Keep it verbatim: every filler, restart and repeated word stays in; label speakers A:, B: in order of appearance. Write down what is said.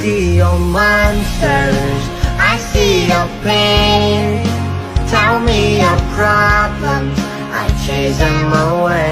A: see your monsters, I see your pain. Tell me your problems, I chase them away.